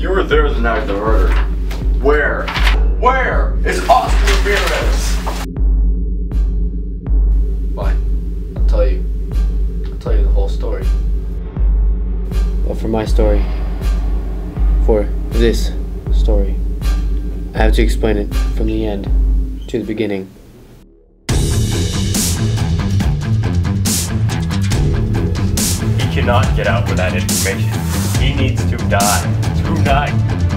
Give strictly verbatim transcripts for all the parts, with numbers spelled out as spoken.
You were there the night of the murder. Where? Where is Oscar Ramirez? Fine. I'll tell you. I'll tell you the whole story. But for my story, for this story, I have to explain it from the end to the beginning. He cannot get out with that information. He needs to die. Tonight.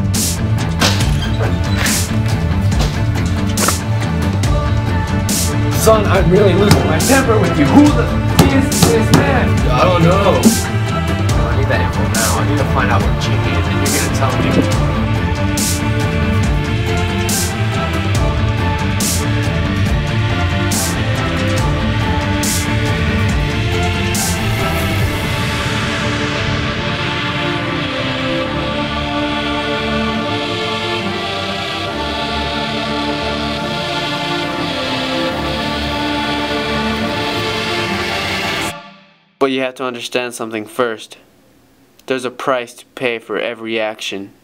Son, I'm really losing my temper with you. Who the f is this man? I don't know. I need that info now. I need to find out where Jimmy is, and you're gonna tell me. But you have to understand something first. There's a price to pay for every action.